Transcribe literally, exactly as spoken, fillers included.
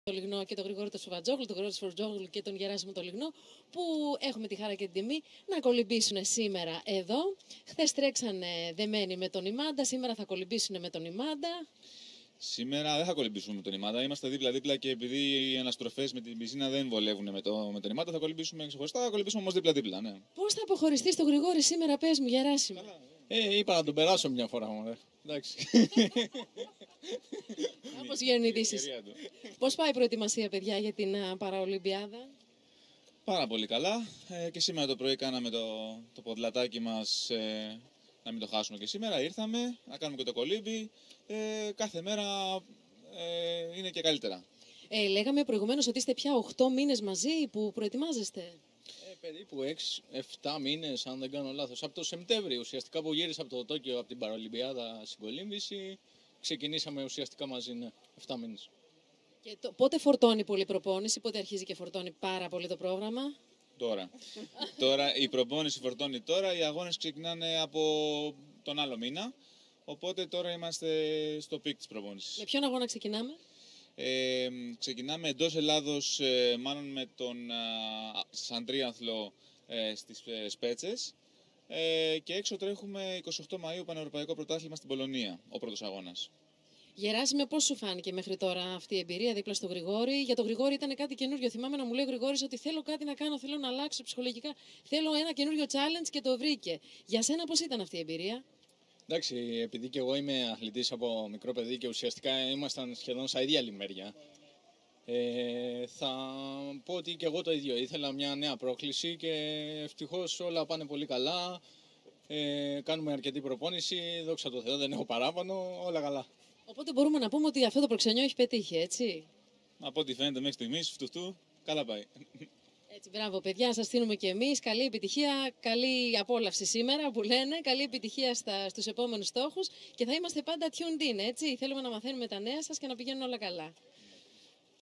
το Λιγνό και τον Γρηγόρη τον Σουβατζόγλου, τον Γρηγόρη Σφουρτζόγλου και τον Γεράσιμο το Λιγνό, που έχουμε τη χαρά και την τιμή να κολυμπήσουν σήμερα εδώ. Χθες τρέξανε δεμένοι με τον Ιμάντα, σήμερα θα κολυμπήσουν με τον Ιμάντα. Σήμερα δεν θα κολυμπήσουμε με τον Ιμάντα. Είμαστε δίπλα-δίπλα και επειδή οι αναστροφές με την πισίνα δεν βολεύουν με, το, με τον Ιμάντα, θα κολυμπήσουμε ξεχωριστά. Θα κολυμπήσουμε όμως δίπλα-δίπλα. Ναι. Πώς θα αποχωριστείς τον Γρηγόρη σήμερα, πες μου, Γεράσιμο? Ε, είπα να τον περάσω μια φορά μόνο. Εντάξει. Όπως γεννητήσεις. Πώς πάει η προετοιμασία, παιδιά, για την uh, Παραολυμπιάδα? Πάρα πολύ καλά. Ε, και σήμερα το πρωί κάναμε το, το ποδηλατάκι μας, ε, να μην το χάσουμε και σήμερα. Ήρθαμε να κάνουμε και το κολύμπι. Ε, κάθε μέρα ε, είναι και καλύτερα. Ε, λέγαμε προηγουμένως ότι είστε πια οκτώ μήνες μαζί που προετοιμάζεστε. Ε, περίπου έξι επτά μήνες, αν δεν κάνω λάθος. Από το Σεπτέμβριο, ουσιαστικά που γύρισα από το Τόκιο, από την Παραολυμπιάδα στην κολύμβηση, ξεκινήσαμε ουσιαστικά μαζί, ναι, επτά μήνες. Και το, πότε φορτώνει πολύ η προπόνηση, πότε αρχίζει και φορτώνει πάρα πολύ το πρόγραμμα? Τώρα. Τώρα η προπόνηση φορτώνει τώρα, οι αγώνες ξεκινάνε από τον άλλο μήνα. Οπότε τώρα είμαστε στο πικ της προπόνησης. Με ποιον αγώνα ξεκινάμε? Ε, ξεκινάμε εντός Ελλάδος, ε, μάλλον με τον α, σαν τρίαθλο ε, στις ε, Σπέτσες. Ε, και έξω τρέχουμε εικοστή ογδόη Μαΐου Πανευρωπαϊκό Πρωτάθλημα στην Πολωνία, ο πρώτος αγώνας. Γεράσιμε, πώς σου φάνηκε μέχρι τώρα αυτή η εμπειρία δίπλα στο Γρηγόρη? Για τον Γρηγόρη ήταν κάτι καινούριο. Θυμάμαι να μου λέει ο Γρηγόρης ότι θέλω κάτι να κάνω, θέλω να αλλάξω ψυχολογικά. Θέλω ένα καινούριο challenge και το βρήκε. Για σένα πώς ήταν αυτή η εμπειρία? Εντάξει, επειδή και εγώ είμαι αθλητής από μικρό παιδί και ουσιαστικά ήμασταν σχεδόν στα ίδια λιμέρια, ε, θα πω ότι και εγώ το ίδιο. Ήθελα μια νέα πρόκληση και ευτυχώς όλα πάνε πολύ καλά. Ε, κάνουμε αρκετή προπόνηση, δόξα τω Θεώ, δεν έχω παράπονο, όλα καλά. Οπότε μπορούμε να πούμε ότι αυτό το προξενιό έχει πετύχει, έτσι? Από ό,τι φαίνεται μέχρι στιγμής, φτουφτού, καλά πάει. Έτσι, μπράβο παιδιά, σας στείλουμε και εμείς. Καλή επιτυχία, καλή απόλαυση σήμερα που λένε. Καλή επιτυχία στα, στους επόμενους στόχους και θα είμαστε πάντα tuned in, έτσι. Θέλουμε να μαθαίνουμε τα νέα σας και να πηγαίνουν όλα καλά.